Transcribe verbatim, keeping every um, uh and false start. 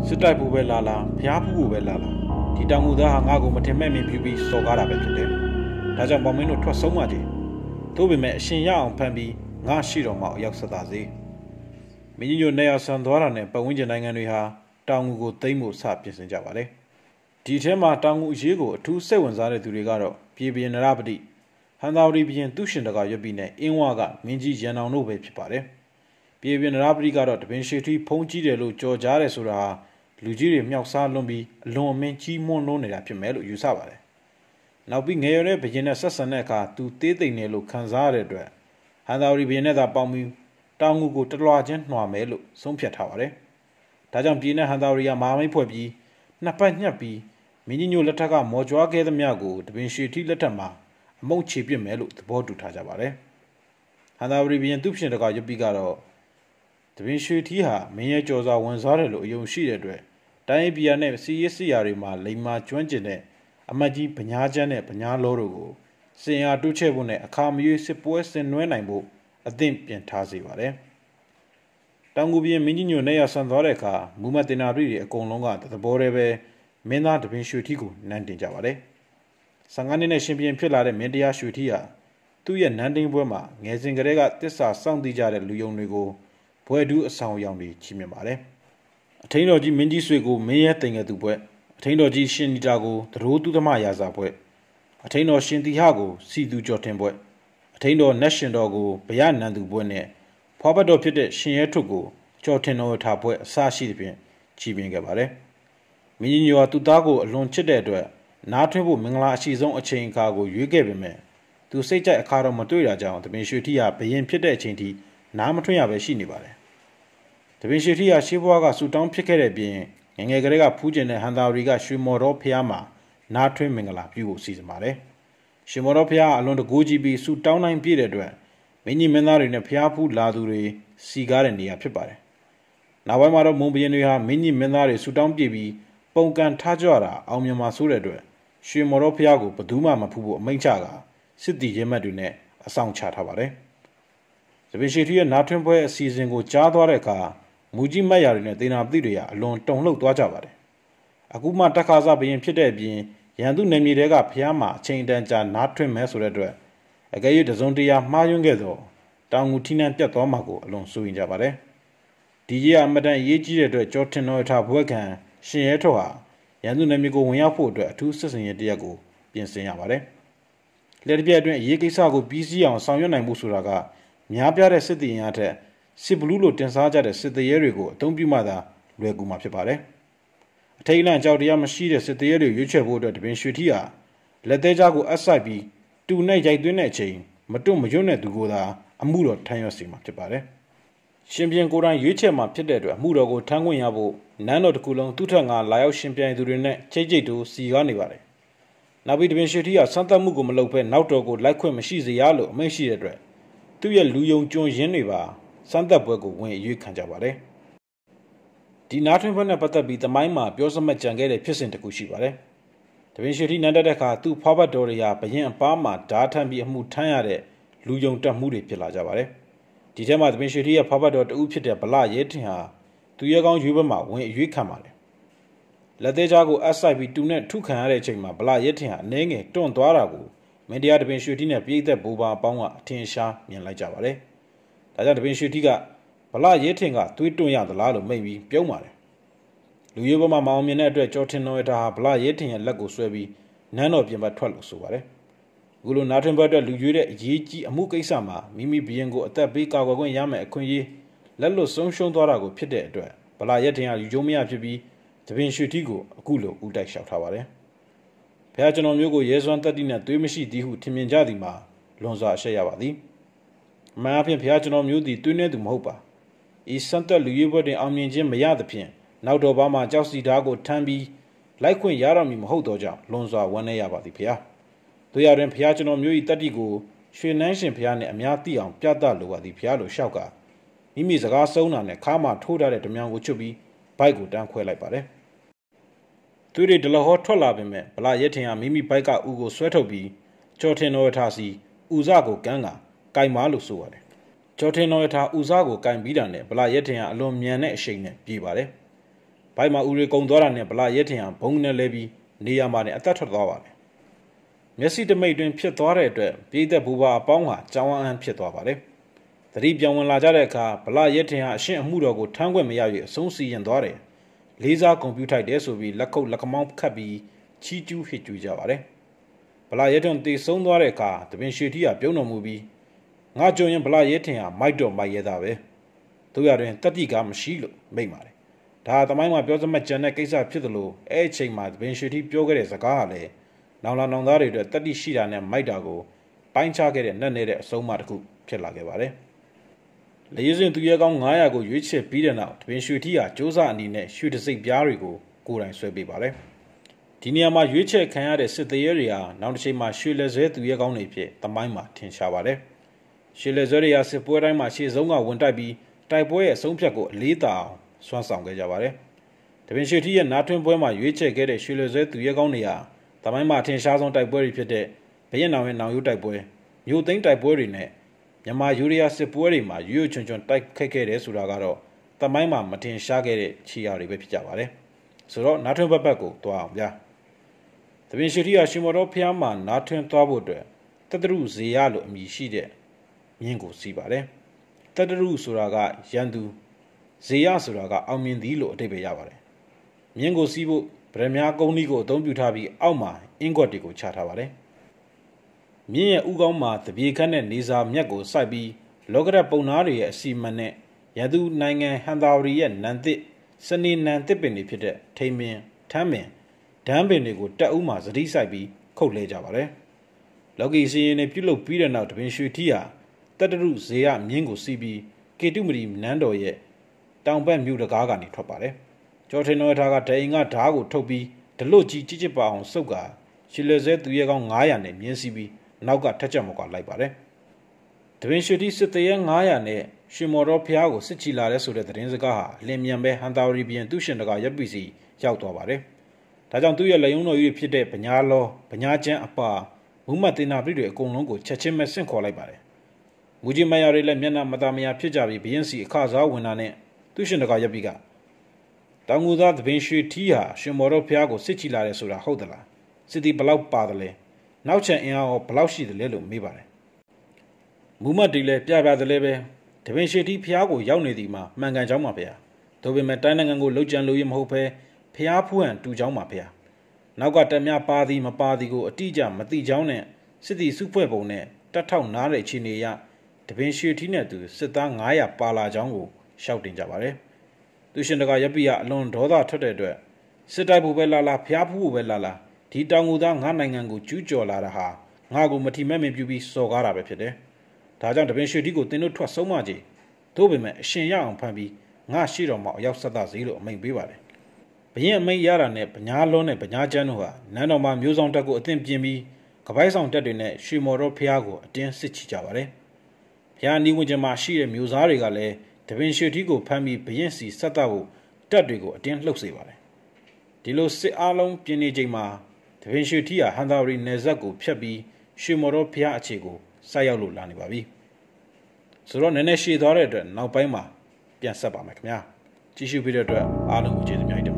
စစ်တိုက်ဖို့ပဲလာလာဖျားဖူးဖို့ပဲလာလာဒီတောင်မူသားဟာငါ့ကိုမထင်မဲ့မြင်ပြပြီးစော်ကားတာပဲဖြစ်တယ်။ဒါကြောင့်ပေါမင်းတို့ထွက်ဆုံးပါကြ။သို့ပေမဲ့အရှင်ရအောင်ဖန်ပြီးငါရှိတော်မှာအရောက်ဆက်သာစေ။မင်းကြီးညိုနေရဆန်သွားတာနဲ့ပတ်ဝန်းကျင်နိုင်ငံတွေဟာတောင်ငူကိုသိမ်းဖို့စပြင်ဆင်ကြပါလေ။ဒီထဲမှာတောင်ငူအရေးကိုအထူးစိတ်ဝင်စားတဲ့သူတွေကတော့ပြည်ပြင်းနရပတိဟန်သာဝတီဘရင်သူရှင်တကရွတ်ပြီးနဲ့အင်းဝကမင်းကြီးရန်အောင်တို့ပဲဖြစ်ပါတယ်။ပြည်ပြင်းနရပတိကတော့တပင်ရှေထီဖုံးကြီးတယ်လို့ကြော်ကြားတယ်ဆိုတာလူကြီးတွေမြောက်စားလွန်ပြီးအလွန်အမင်းကြီးမွန်းလုံးနေတာဖြစ်မယ်လို့ယူဆပါတယ်။နောက်ပြီးငယ်ရွယ်တဲ့ဘရင်နဲ့ဆက်ဆံတဲ့အခါသူသေးသိမ့်နေလို့ခံစားရတဲ့အတွက်ဟန်သာဝတီဘရင်နဲ့သာပေါင်းပြီးတောင်ငူကိုတလွာချင်းနှွာမယ်လို့ဆုံးဖြတ်ထားပါတယ်။ဒါကြောင့်ပြည်နဲ့ဟန်သာဝတီကမဟာမိတ်ဖွဲ့ပြီးနှစ်ပတ်ညှက်ပြီးမင်းကြီးညိုလက်ထက်ကမော်ကြွားခဲ့သမျှကိုတပင်ရှေထီလက်ထက်မှာအမုံချေပစ်မယ်လို့သဘောတူထားကြပါတယ်။ဟန်သာဝတီဘရင်သူရှင်တကရွတ်ပြီးကတော့တပင်ရှေထီဟာမင်းရဲ့ကြော်စာဝန်စားတယ်လို့အယုံရှိတဲ့အတွက်တိုင်းပြည်နဲ့စီးရဲစီယာတွေမှာလိမ္မာကျွမ်းကျင်တဲ့အမတ်ကြီးဗညာချမ်းနဲ့ဗညာလောတို့ကိုစင်အားတိုးချဲ့ဖို့နဲ့အခါမရွေးစစ်ပွဲဆင်နွှဲနိုင်ဖို့အသင့်ပြင်ထားစေပါတယ်။တောင်ငူပြည်မင်းကြီးညိုနေရဆန်သွားတဲ့အခါမူမတင်နာပြည်တွေအကုန်လုံးကသဘောတည်းပဲမင်းသားတပင်ရွှေထီကိုနန်းတင်ကြပါတယ်။ဆန်ငါးနှစ်နဲ့ရှင်ပြန်ဖြစ်လာတဲ့မင်းတရားရွှေထီဟာသူ့ရဲ့နန်းတင်ပွဲမှာငယ်စဉ်ကတည်းကတစ္ဆာစောင့်သိကြတဲ့လူယုံတွေကိုဘွဲဒူးအဆောင်ရောင်တွေချီးမြှင့်ပါတယ်။အထင်းတော်ကြီးမင်းကြီးဆွေကိုမင်းရဲတင်ငယ်သူဘွဲ့အထင်းတော်ကြီးရှင်နီတာကိုသရိုးသူသမာရာဇာဘွဲ့အထင်းတော်ရှင်တီဟကိုစီသူကျော်တင်ဘွဲ့အထင်းတော်နတ်ရှင်တော်ကိုဗရနန်သူဘွဲ့နဲ့ဖွားဘတ်တော်ဖြစ်တဲ့ရှင်ရဲထွတ်ကိုကျော်တင်တော်ထားဘွဲ့အစရှိသဖြင့်ချီးမြှင့်ခဲ့ပါတယ်။မင်းကြီးညိုဟာသူ့သားကိုအလွန်ချစ်တဲ့အတွက်နားထွင်းဖို့မင်္ဂလာအရှိဆုံးအချိန်အခါကိုရွေးခဲ့ပေမဲ့သူစိတ်ကြိုက်အခါတော့မတွေ့တာကြောင့်တပင်ရွှေထီဟာဘရင်ဖြစ်တဲ့အချိန်ထိနားမထွင်းရပဲရှိနေပါတယ်။တပင်ရွှေထီဟာရှေးဘွားကဆူတောင်းဖြစ်ခဲ့တဲ့ပြင်ငငယ်ကလေးကဖူးကျင်တဲ့ဟန်သာဝတီကရွှေမော်တော်ဖျားမှာနားထွင်းမင်္ဂလာပြုဖို့စီစဉ်ပါတယ်။ရွှေမော်တော်ဖျားအလွန်တကူးကြီးပြီးဆူတောင်းတိုင်းပြည့်တဲ့အတွက်မင်းကြီးမင်းသားတွေနဲ့ဖျားဖူးလာသူတွေစီကားတဲ့နေရာဖြစ်ပါတယ်။နောက်ပိုင်းမှာတော့မုံဘရင်တွေဟာမင်းကြီးမင်းသားတွေဆူတောင်းပြည့်ပြီးပုံကန်ထားကြတာအောင်မြင်မှာဆိုတဲ့အတွက်ရွှေမော်တော်ဖျားကိုဘယ်သူမှမဖူးဖို့အမိန့်ချကစစ်တီရဲမှတ်တွေနဲ့အဆောင်ချထားပါတယ်။တပင်ရွှေထီရဲ့နားထွင်းပွဲအစီအစဉ်ကိုကြားသွားတဲ့အခါမူကြီးမတ်ရာတွေနဲ့သေနာပတိတွေကအလွန်တုန်လှုပ်သွားကြပါတယ်။အခုမှတက်ခါစားဘရင်ဖြစ်တဲ့အပြင်ရန်သူနယ်မြေတွေကဖျားမှာအချိန်တန်ကြာနားထွင်းမယ်ဆိုတဲ့အတွက်အကယ်၍တစုံတရာမှားယွင်းခဲ့သောတောင်ငူထီးနှံပြတ်သွားမှာကိုအလွန်စိုးရင်ကြပါတယ်။ဒီကြီးကအမတန်အရေးကြီးတဲ့အတွက်ကျော်တင်တော်ထားဘွဲ့ခံရှင်ရဲထော်ဟာရန်သူနယ်မြေကိုဝင်ရောက်ဖို့အတွက်အထူးစစ်စင်ရေးတရက်ကိုပြင်ဆင်ရပါတယ်။လက်တစ်ပြက်အတွင်းအရေးကိစ္စကိုပြီးစီးအောင်ဆောင်ရွက်နိုင်မှုဆိုတာကများပြားတဲ့စစ်တီရင်အထက်စစ်ဘလူးလိုတင်စားကြတဲ့စစ်သေးရဲတွေကိုအသုံးပြုမှသာလွယ်ကူမှာဖြစ်ပါတယ်။အထိတ်လန့်ကြောက်တရားမရှိတဲ့စစ်သေးရဲတွေရွေးချယ်ဖို့အတွက်တပင်ရွှေထီဟာလက်သေးကြားကိုအပ်ဆိုင်ပြီးတူနဲ့ရိုက်သွင်းတဲ့အချိန်မတွတ်မရွတ်တဲ့သူကိုသာအမှုတော်ထမ်းရွက်စီမှာဖြစ်ပါတယ်။ရှင်ပြန်ကိုယ်တိုင်ရွေးချယ်မှာဖြစ်တဲ့အတွက်အမှုတော်ကိုထမ်းခွင့်ရဖို့နန်းတော်တစ်ခုလုံးသူ့ထက်ငါလာရောက်ရှင်ပြန်သူတွေနဲ့ချိတ်ချိတ်တို့စီကားနေပါတယ်။နောက်ပြီးတပင်ရွှေထီဟာစမ်းသပ်မှုကိုမလုပ်ဘဲနောက်တော်ကိုလိုက်ခွင့်မရှိစေရလို့အမိန့်ရှိတဲ့အတွက်သူ့ရဲ့လူယုံကျွန်းရင်းတွေပါစမ်းသက်ပွဲကိုဝင်အရွေးခံကြပါတယ်။ဒီနားထွင်းပွဲနဲ့ပတ်သက်ပြီးသမိုင်းမှာပြောစမှတ်ကြံခဲ့တဲ့ဖြစ်စဉ်တစ်ခုရှိပါတယ်။တပင်ရွှေထီနန်းတက်တဲ့အခါသူ့ဖွားဘတ်တော်တွေဟာဘရင်အပားမှာဓာထမ်းပြီးအမှုထမ်းရတဲ့လူယုံတက်မှုတွေဖြစ်လာကြပါတယ်။ဒီထဲမှာတပင်ရွှေထီရဲ့ဖွားဘတ်တော်တဦးဖြစ်တဲ့ဗလရဲထင်ဟာသူရဲကောင်းရွေးပွဲမှာဝင်အရွေးခံပါတယ်။လက်သေးကြားကိုအပ်ဆိုင်ပြီးတူနဲ့ထုခံရတဲ့အချိန်မှာဗလရဲထင်ဟာအနှဲငယ်တွန့်သွားတာကိုမင်းတရားတပင်ရွှေထီနဲ့ပြည်သက်ဘူပါအပေါင်းကအထင်ရှားမြင်လိုက်ကြပါတယ်။ဒါကြောင့်တပင်ရွှေထီကဗလရဲထင်ကသွေးတွန့်ရသလားလို့မိန့်ပြီးပြုံးပါတယ်။လူရဲဘမှာမောင်မြင်တဲ့အတွက်ကျော်ထင်တော်ရတာဟာဗလရဲထင်ရဲ့လက်ကိုဆွဲပြီးနန်းတော်ပြင်ပထွက်လို့ဆိုပါတယ်။အခုလိုနားထွင်းဘက်အတွက်လူရွေးတဲ့အရေးကြီးအမှုကိစ္စမှာမိမိဘရင်ကိုအသက်ပေးကာကွယ်ခွင့်ရမယ်အခွင့်အရေးလက်လွတ်ဆုံးရှုံးသွားတာကိုဖြစ်တဲ့အတွက်ဗလရဲထင်ဟာယူကျုံမရဖြစ်ပြီးတပင်ရွှေထီကိုအခုလိုဦးတိုက်လျှောက်ထားပါတယ်။ဘုရားကျွန်တော်မျိုးကိုရဲစွမ်းတက်တိနဲ့သွေးမရှိသည်ဟုထင်မြင်ကြသည်မှာလွန်စွာအရှက်ရပါသည်။အမှန်အဖြစ်ဘုရားကျွန်တော်မျိုးသည်သွေးနေသူမဟုတ်ပါ။ဤစံတက်လူရွေးပွဲတွင်အောင်မြင်ခြင်းမရသဖြင့်နောက်တော်ဘာမှကြောက်စီဓာကိုထမ်းပြီးလိုက်ခွင့်ရတော်မူမဟုတ်သောကြောင့်လွန်စွာဝမ်းနည်းရပါသည်ဘုရား။တို့ရတွင်ဘုရားကျွန်တော်မျိုး၏တက်တိကိုရွှေနှန်းရှင်ဘုရားနှင့်အများသိအောင်ပြသလိုပါသည်ဘုရားလိုလျှောက်ကမိမိစကားဆုံးတာနဲ့ခါမှထိုးထားတဲ့ဓမြကိုချွတ်ပြီးဘိုက်ကိုတန်းခွဲလိုက်ပါတယ်။သူတွေဒလဟောထွက်လာပေမဲ့ဗလာရဲထင်ဟာမိမိဘိုက်ကဥကိုဆွဲထုတ်ပြီးကျော်ထင်တော်ထားစီဥစကိုကန်းကကင်မာလို့ဆိုရတယ်။ကျော်ထင်တော်ထားဥစကိုကင်ပြီးတာနဲ့ဗလာရဲထင်ဟာအလွန်မြန်တဲ့အရှိန်နဲ့ပြေးပါတယ်။ဘိုင်မှာဦးရီကုံသွားတာနဲ့ဗလာရဲထင်ဟာဘုံနဲ့လဲပြီးနေရာမှာနဲ့အသက်ထွက်သွားပါတယ်မျက်စိတမိတ်တွင်ဖြစ်သွားတဲ့အတွက်ပြည်သက်ဘူပါအပေါင်းဟာကြောင်းအန်းဖြစ်သွားပါတယ်သတိပြောင်းဝင်လာကြတဲ့အခါဗလာရဲထင်ဟာအရှင်းအမှုတော်ကိုထမ်းခွင့်မရ၍အဆုံးစီရင်သွားတယ်လေးစားကွန်ပျူထိုက်တယ်ဆိုပြီးလက်ခုပ်လက်ကမောင်းခတ်ပြီးချီးကျူးဟစ်ကြွေးကြပါတယ်ဗလာရဲထင်တည်ဆုံးသွားတဲ့အခါတပင်ရွှေထီးဟာပြုံးတော်မူပြီးငါကြုံရင်ဗလာရဲထင်ဟာမိုက်တော်မိုက်ရဲတာပဲတို့ရတွင်တတိကမရှိလို့မိတ်ပါတယ်ဒါသမိုင်းမှာပြောစမှတ်ကြံတဲ့ကိစ္စဖြစ်သလိုအဲ့အချိန်မှာတပင်ရွှေထီးပြောခဲ့တဲ့စကားဟာလည်းနောင်လာနောင်သားတွေအတွက်တတိရှိတာနဲ့မိုက်တာကိုပိုင်းခြားခဲ့တဲ့နက်နေတဲ့အဆုံးအမတစ်ခုဖြစ်လာခဲ့ပါတယ်လေရစဉ်သူရဲကောင်းnine hundredကိုရွေးချယ်ပြီးတဲ့နောက်တပင်ရွှေထီးဟာစ조사အနေနဲ့ရွှေတစိတ်ပြားတွေကိုကိုယ်တိုင်ဆွဲပေးပါတယ်ဒီနေရာမှာရွေးချယ်ခံရတဲ့စစ်သေးရဲတွေဟာနောက်တစ်ချိန်မှာရွှေလက်ဆွဲသူရဲကောင်းတွေဖြစ်သမိုင်းမှာထင်ရှားပါတယ်ရွှေလက်ဆွဲတွေဟာစစ်ပွဲတိုင်းမှာရှေ့ဆုံးကဝင်တိုက်ပြီးတိုက်ပွဲရဲ့အဆုံးဖြတ်ကိုအလေးသာအောင်စွမ်းဆောင်ခဲ့ကြပါတယ်တပင်ရွှေထီးရဲ့နားထွန်းပွဲမှာရွေးချယ်ခဲ့တဲ့ရွှေလက်ဆွဲသူရဲကောင်းတွေဟာသမိုင်းမှာထင်ရှားဆုံးတိုက်ပွဲတွေဖြစ်တဲ့ဘရင်နောင်ရဲ့နောင်ရိုးတိုက်ပွဲမြို့သိမ်းတိုက်ပွဲတွေနဲ့မြန်မာယူရီးယားစစ်ပွဲတွေမှာရွရွချွန်ချွန်တိုက်ခတ်ခဲ့တယ်ဆိုတာကတော့သမိုင်းမှာမထင်ရှားခဲ့တဲ့ခြေရာတွေပဲဖြစ်ကြပါတယ်ဆိုတော့နားထွန်းဘက်ဘက်ကိုတွားအောင်ဗျာတပင်ရွှေထီးဟာရှင်မော်တော်ဖျားမှာနားထွန်းသွားဖို့အတွက်တတရုဇေယလို့အမည်ရှိတဲ့မြင်းကိုစီးပါတယ်တတရုဆိုတာကရန်သူဇေယဆိုတာကအောင်မြင်သည်လို့အဓိပ္ပာယ်ရပါတယ်မြင်းကိုစီးဖို့ဗရမ ्या ကုန်းကြီးကိုအသုံးပြုထားပြီးအောက်မှာအင်္ဂွက်တွေကိုချထားပါတယ်မြင်းရဲ့ဥကောင်းမှာတပြေခန့်နဲ့နေစာမြက်ကိုစိုက်ပြီးလောကရပုံနာတွေရဲ့အစီမံနဲ့ရန်သူနိုင်ငံဟန်သာဝရီရဲ့နန်တစ်စနေနန်တစ်ပင်တွေဖြစ်တဲ့ထိန်ပင်ထမ်းပင်ဒန်းပင်တွေကိုတက်ဦးမှာစတိစိုက်ပြီးခုတ်လဲကြပါတယ်လော်ကီစီရင်တွေပြုတ်လုပြီးတဲ့နောက်တပင်ရွှေထီးဟာတတရုဇေယမြင်းကိုစီးပြီးကေတုမရီနန်းတော်ရဲ့တောင်ဘက်မြို့တကားကနေထွက်ပါတယ်ကျော်ထင်တော်ထားကဒိန်ကဓားကိုထုတ်ပြီးဒလွတ်ကြီးကြစ်ကြစ်ပါအောင်စုပ်ကရှီလက်စဲသူရဲကောင်းnine hundredနဲ့မြင်းစီးပြီးနောက်ကထက်ချက်မကွာလိုက်ပါတယ်တပင်ရွှေထီးစစ်သေးရဲnine hundredနဲ့ရှင်မော်တော်ဖျားကိုစစ်ချီလာတဲ့ဆိုတဲ့သတင်းစကားဟာအလင်းမြန်ပဲဟန်တာဝရီပြန်သူရှင်တကာရပ်ပီစီရောက်သွားပါတယ်ဒါကြောင့်သူ့ရဲ့လက်ယုံတော်ကြီးဖြစ်တဲ့ဗညာလောဗညာကျန်းအပါမူမတ်တင်နာပြည့်တွေအကုန်လုံးကိုချက်ချင်းပဲဆင့်ခေါ်လိုက်ပါတယ်မူကြီးမရတွေလည်းမျက်နှာမသားမယာဖြစ်ကြပြီးဘရင်စီအခစားဝင်တာနဲ့သူရှင်တကာရပ်ပီကတောင်ငူသားတပင်ရွှေထီးဟာရှင်မော်တော်ဖျားကိုစစ်ချီလာတယ်ဆိုတာဟုတ်သလားစစ်တီဘလောက်ပါတယ်လဲနောက်ချန်အင်အားဘလောက်ရှိတယ်လဲလို့မေးပါတယ်မူမတ်တီလည်းပြပြတယ်လဲပဲတပင်ရွှေထီးဖျားကိုရောက်နေသည်မှာမှန်ကန်ကြောင်းပါဗျာဒါပေမဲ့တိုင်းနိုင်ငံကိုလှုပ်ကြံလို့ရမဟုတ်ပဲဖျားဖူးဟန်တူကြောင်းပါဗျာနောက်ကတက်များပါသည်မပါသည်ကိုအတိအကျမသိကြောင်းနဲ့စစ်တီစုဖွဲ့ပုံနဲ့တက်ထောက်နားတဲ့အခြေအနေရတပင်ရွှေထီးနဲ့သူစစ်သားnine hundredပါလာကြောင်းကိုရှောက်တင်ကြပါတယ်သူရှင်တကာရပ်ပီကအလွန်ဒေါသထွက်တဲ့အတွက်စစ်တိုက်ဖို့ပဲလာလာဖျားဖူးဖို့ပဲလာလာဒီတောင်ငူသားငါနိုင်ငံကိုကျူးကျော်လာတာဟာငါကိုမထီမဲ့မင်ပြူပြီးစော်ကားတာပဲဖြစ်တယ်ဒါကြောင့်တပင်ရွှေထီးကိုတင်းတို့ထွက်ဆုံးမကြည်သို့ပေမဲ့အရှင်ရအောင်ဖန်ပြီးငါရှိတော်မှာအရောက်ဆက်သစေလို့အမိန့်ပေးပါတယ်ဘရင်အမိန့်ရတာနဲ့ဗညာလွန်းနဲ့ဗညာကျန်းတို့ဟာနန်းတော်မှာမျိုးဆောင်တက်ကိုအသင့်ပြင်ပြီးကပိုက်ဆောင်တက်တွေနဲ့ရွှေမော်တော်ဖျားကိုအတင်းစစ်ချကြပါတယ်ဖျားနီးဝင်ကျမှာရှိတဲ့မျိုးစားတွေကလည်းတပင်ရွှေထီးကိုဖမ်းပြီးဘရင်စီဆက်သဖို့တက်တွေကိုအတင်းလှုပ်စေပါတယ်ဒီလိုစစ်အားလုံးပြင်းနေချိန်မှာတပင်ရွှေထီးဟာဟန်သာဝရီနယ်ဇက်ကိုဖျက်ပြီးရွှေမော်တော်ဖျားအခြေကိုဆိုက်ရောက်လို့လာနေပါပြီဆိုတော့နည်းနည်းရှည်သွားတဲ့အတွက်နောက်ပိုင်းမှာပြန်ဆက်ပါမယ်ခင်ဗျာကြည့်ရှုပြီးတဲ့အတွက်အားလုံးကိုကျေးဇူးများတင်